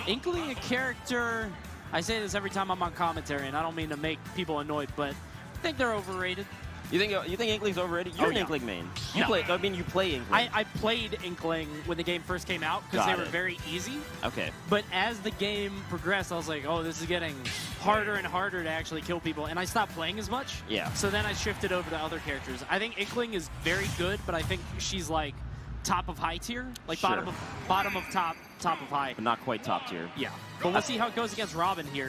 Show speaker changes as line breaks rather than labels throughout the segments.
Inkling, a character, I say this every time I'm on commentary, and I don't mean to make people annoyed, but I think they're overrated.
You think Inkling's overrated? You're an Inkling main. You play Inkling.
I played Inkling when the game first came out because they were very easy.
Okay.
But as the game progressed, I was like, oh, this is getting harder and harder to actually kill people, and I stopped playing as much.
Yeah.
So then I shifted over to other characters. I think Inkling is very good, but I think she's like top of high tier, like bottom of top of high.
But not quite top tier.
Yeah. But we'll see how it goes against Robin here.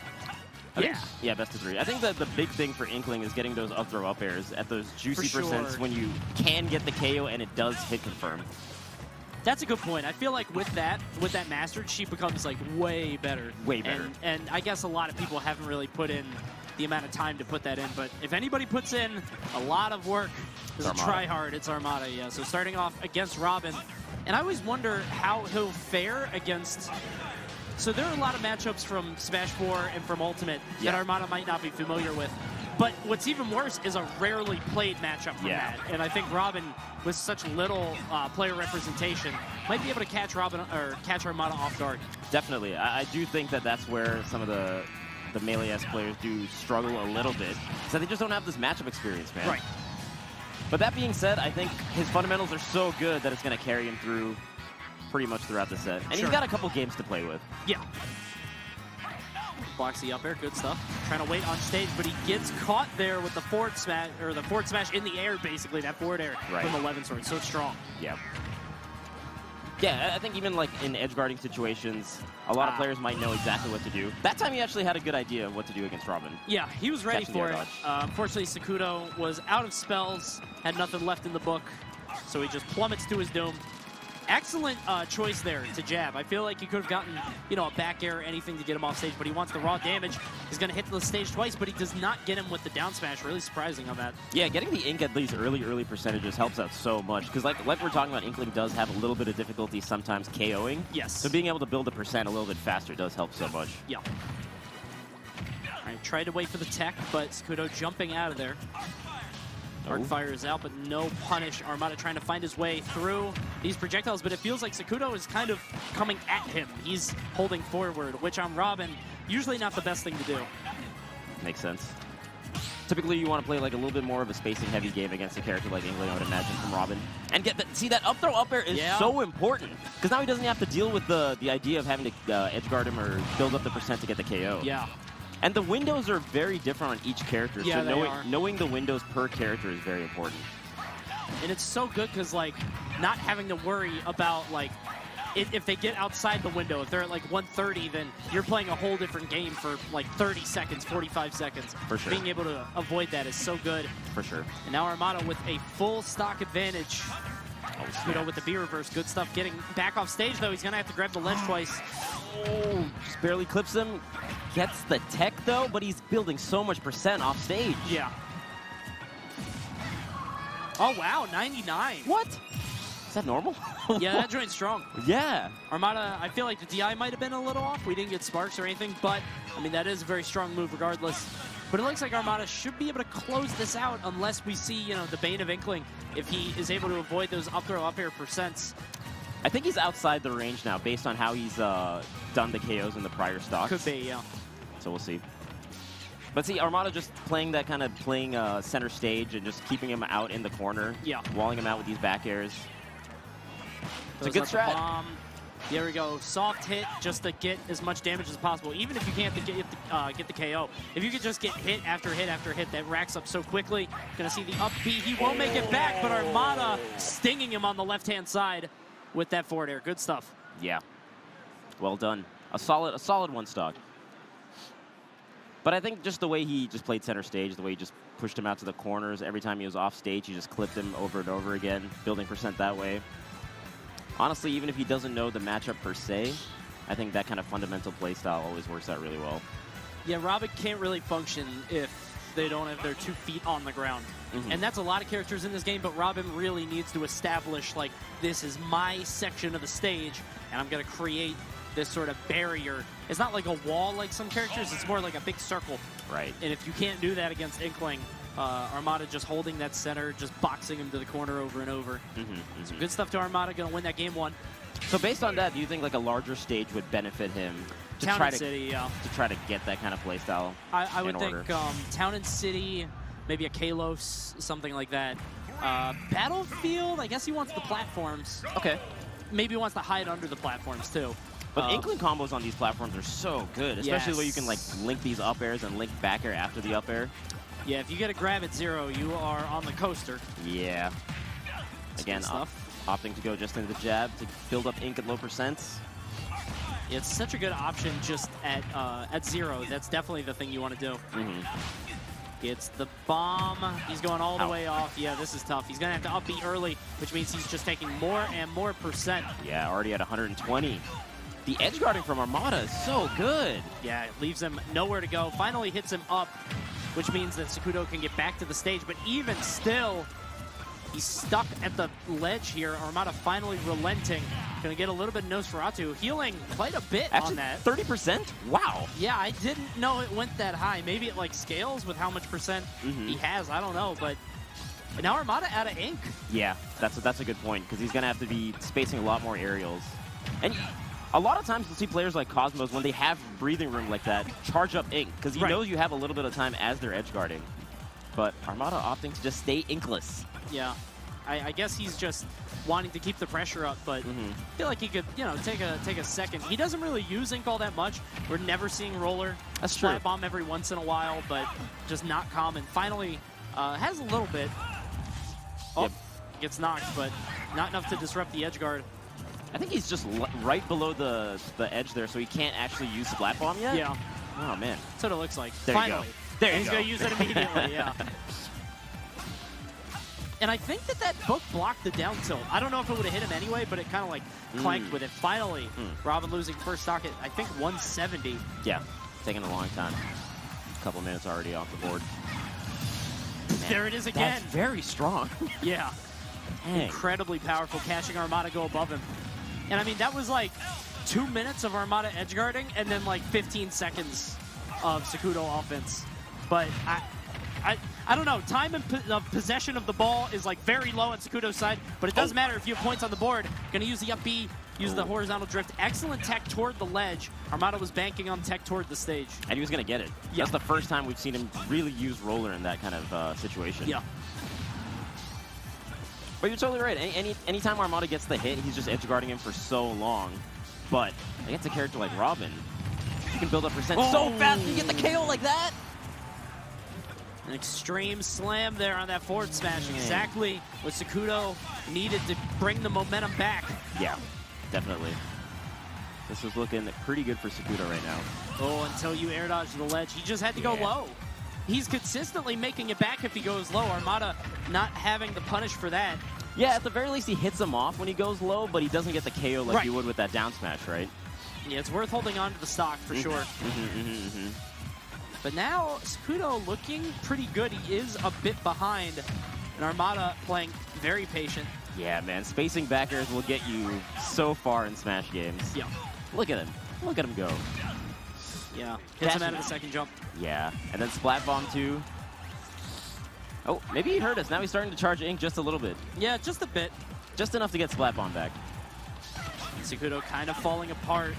Yeah, best of 3. I think that the big thing for Inkling is getting those up throw up airs at those juicy percents when you can get the KO and it does hit confirm.
That's a good point. I feel like with that mastered, she becomes like way better.
Way better.
And I guess a lot of people haven't really put in the amount of time to put that in. But if anybody puts in a lot of work, it's a try hard. It's Armada. Yeah. So starting off against Robin, and I always wonder how he'll fare against. So there are a lot of matchups from Smash 4 and from Ultimate that Armada might not be familiar with. But what's even worse is a rarely played matchup from that. And I think Robin, with such little player representation, might be able to catch Armada off guard.
Definitely. I do think that that's where some of the Melee-esque players do struggle a little bit. So they just don't have this matchup experience, man.
Right.
But that being said, I think his fundamentals are so good that it's going to carry him through pretty much throughout the set. And he's got a couple games to play with.
Yeah. Blocks the up air, good stuff. Trying to wait on stage, but he gets caught there with the forward smash, or the forward smash in the air, basically, that forward air from 11 sword. So strong.
Yeah. Yeah, I think even like in edge guarding situations, a lot of players might know exactly what to do. That time he actually had a good idea of what to do against Robin.
Yeah, he was ready for it. Unfortunately, Sakudo was out of spells, had nothing left in the book, so he just plummets to his doom. Excellent choice there to jab. I feel like he could have gotten, a back air or anything to get him off stage, but he wants the raw damage. He's going to hit the stage twice, but he does not get him with the down smash. Really surprising on that.
Yeah, getting the ink at these early percentages helps out so much. Because like we're talking about, Inkling does have a little bit of difficulty sometimes KOing.
Yes.
So being able to build a percent a little bit faster does help so much.
Yeah. All right, tried to wait for the tech, but Sakudo jumping out of there. Arc fire is out, but no punish. Armada trying to find his way through these projectiles, but it feels like Sakudo is kind of coming at him. He's holding forward, which on Robin, usually not the best thing to do.
Makes sense. Typically, you want to play like a little bit more of a spacing-heavy game against a character like Inkling, I would imagine, from Robin. And get that. See, that up throw up air is so important, because now he doesn't have to deal with the idea of having to edge guard him or build up the percent to get the KO.
Yeah.
And the windows are very different on each character,
Yeah,
so knowing the windows per character is very important.
And it's so good because, like, not having to worry about, like, if they get outside the window, if they're at, like, 130, then you're playing a whole different game for, like, 30 seconds, 45 seconds.
For sure.
Being able to avoid that is so good.
For sure.
And now Armada with a full stock advantage. With the B reverse, good stuff. Getting back off stage, though, he's going to have to grab the ledge twice.
Oh, just barely clips him. Gets the tech, though, but he's building so much percent off stage.
Yeah. Oh, wow, 99.
What? Is that normal?
Yeah, that joint's strong.
Yeah.
Armada, I feel like the DI might have been a little off. We didn't get sparks or anything, but, I mean, that is a very strong move regardless. But it looks like Armada should be able to close this out unless we see, the Bane of Inkling, if he is able to avoid those up throw up air percents.
I think he's outside the range now based on how he's done the KOs in the prior stocks.
Could be, yeah.
So we'll see. But see, Armada just playing that kind of center stage and just keeping him out in the corner.
Yeah.
Walling him out with these back airs. It's a good strat.
Bomb. There we go. Soft hit just to get as much damage as possible. Even if you can't get the KO. If you could just get hit after hit after hit, that racks up so quickly. Gonna see the up B. He won't make it back, but Armada stinging him on the left-hand side with that forward air. Good stuff.
Yeah. Well done. A solid one stock. But I think just the way he just played center stage, the way he just pushed him out to the corners, every time he was off stage, he just clipped him over and over again, building percent that way. Honestly, even if he doesn't know the matchup per se, I think that kind of fundamental play style always works out really well.
Yeah, Robin can't really function if they don't have their 2 feet on the ground. And that's a lot of characters in this game, but Robin really needs to establish, like, this is my section of the stage, and I'm going to create this sort of barrier. It's not like a wall like some characters, it's more like a big circle.
Right.
And if you can't do that against Inkling, Armada just holding that center, just boxing him to the corner over and over. So good stuff to Armada, going to win that game 1.
So based on that, do you think like a larger stage would benefit him to
Town
try
and
to
City, yeah.
get that kind of play style?
I would
in
think
order?
Town and City, maybe a Kalos, something like that. Battlefield, I guess he wants the platforms.
Okay.
Maybe he wants to hide under the platforms too.
But Inkling combos on these platforms are so good, especially where you can like link these up airs and link back air after the up air.
Yeah, if you get a grab at 0, you are on the coaster.
Yeah. Again, opting to go just into the jab to build up ink at low percents.
It's such a good option just at 0. That's definitely the thing you want to do. It's the bomb. He's going all the way off. Yeah, this is tough. He's going to have to upbeat early, which means he's just taking more and more percent.
Yeah, already at 120. The edge guarding from Armada is so good.
Yeah, it leaves him nowhere to go. Finally hits him up, which means that Sakudo can get back to the stage. But even still, he's stuck at the ledge here. Armada finally relenting. Going to get a little bit of Nosferatu, healing quite a bit on that.
30%? Wow.
Yeah, I didn't know it went that high. Maybe it like scales with how much percent he has. I don't know, but now Armada out of ink.
Yeah, that's a good point, because he's going to have to be spacing a lot more aerials. And a lot of times you'll see players like Cosmos, when they have breathing room like that, charge up ink, because he knows you have a little bit of time as they're edge guarding. But Armada opting to just stay inkless.
Yeah. I guess he's just wanting to keep the pressure up, but I feel like he could, take a second. He doesn't really use ink all that much. We're never seeing roller.
That's true.
Flat bomb every once in a while, but just not common. Finally, has a little bit. Oh, gets knocked, but not enough to disrupt the edge guard.
I think he's just right below the edge there, so he can't actually use Splat Bomb yet?
Yeah.
Oh, man.
That's what it looks like.
There
Finally.
you go. There you
he's
go.
going to use it immediately, yeah. And I think that book blocked the down tilt. I don't know if it would have hit him anyway, but it kind of like clanked with it. Finally, Robin losing first stock at, I think, 170.
Yeah, taking a long time. A couple minutes already off the board. Man,
there it is again.
That's very strong.
Yeah.
Dang.
Incredibly powerful, catching Armada go above him. And I mean, that was like 2 minutes of Armada edge guarding and then like 15 seconds of Sakudo offense. But I don't know. Time of possession of the ball is like very low on Sakudo's side, but it doesn't matter if you have points on the board. Going to use the up B, use the horizontal drift. Excellent tech toward the ledge. Armada was banking on tech toward the stage.
And he was going to get it.
Yeah.
That's the first time we've seen him really use roller in that kind of situation.
Yeah.
But you're totally right. Anytime Armada gets the hit, he's just edge guarding him for so long. But against a character like Robin, you can build up percent so fast and you get the KO like that.
An extreme slam there on that forward smash. Exactly what Sakudo needed to bring the momentum back.
Yeah, definitely. This is looking pretty good for Sakudo right now.
Oh, until you air dodge the ledge. He just had to go low. He's consistently making it back if he goes low. Armada not having the punish for that.
Yeah, at the very least, he hits him off when he goes low, but he doesn't get the KO like you would with that down smash, right?
Yeah, it's worth holding on to the stock for sure. But now, Sakudo looking pretty good. He is a bit behind. And Armada playing very patient.
Yeah, man. Spacing back airs will get you so far in Smash games.
Yeah.
Look at him. Look at him go.
Yeah. Hits him out of the second jump.
Yeah. And then Splat Bomb too. Oh, maybe he heard us. Now he's starting to charge ink just a little bit.
Yeah, just a bit.
Just enough to get Splat Bomb back.
Sakudo kind of falling apart.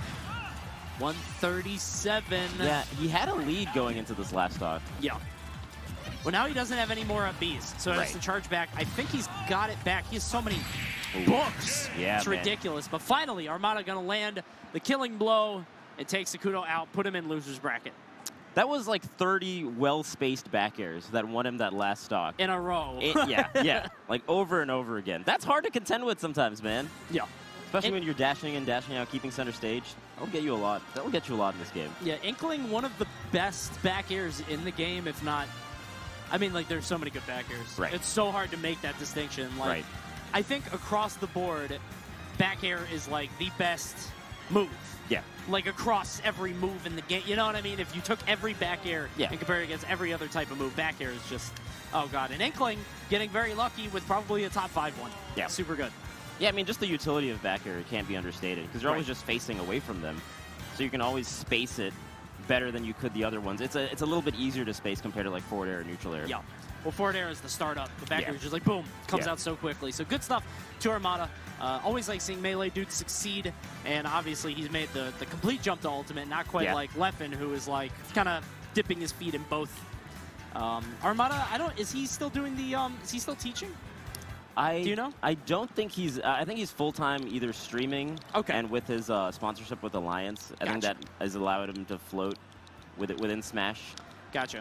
137.
Yeah, he had a lead going into this last stock.
Yeah. Well, now he doesn't have any more up Bs, so he has to charge back. I think he's got it back. He has so many books.
Yeah,
it's ridiculous. But finally, Armada going to land the killing blow and take Sakudo out, put him in loser's bracket.
That was like 30 well-spaced back airs that won him that last stock.
In a row.
Yeah. Like over and over again. That's hard to contend with sometimes, man.
Yeah.
Especially when you're dashing in, dashing out, keeping center stage. That'll get you a lot. That'll get you a lot in this game.
Yeah, Inkling, one of the best back airs in the game, if not... I mean, like, there's so many good back airs.
Right.
It's so hard to make that distinction. Like,
right.
I think across the board, back air is, like, the best move.
Yeah.
Like, across every move in the game. You know what I mean? If you took every back air and compared it against every other type of move, back air is just... Oh, God. And Inkling getting very lucky with probably a top 5 one.
Yeah.
Super good.
Yeah, I mean, just the utility of back air can't be understated because you're always just facing away from them. So you can always space it better than you could the other ones. It's a little bit easier to space compared to like forward air or neutral air.
Yeah. Well, forward air is the startup. The back
Yeah.
air is just like, boom, comes
Yeah.
out so quickly. So good stuff to Armada. Always like seeing Melee dudes succeed, and obviously he's made the complete jump to Ultimate, not quite
Yeah.
like Leffen, who is like kind of dipping his feet in both. Armada, is he still doing the, is he still teaching? Do you know?
I don't think he's. I think he's full time either streaming.
Okay.
And with his sponsorship with Alliance, I think
Gotcha.
that has allowed him to float with it within Smash.
Gotcha.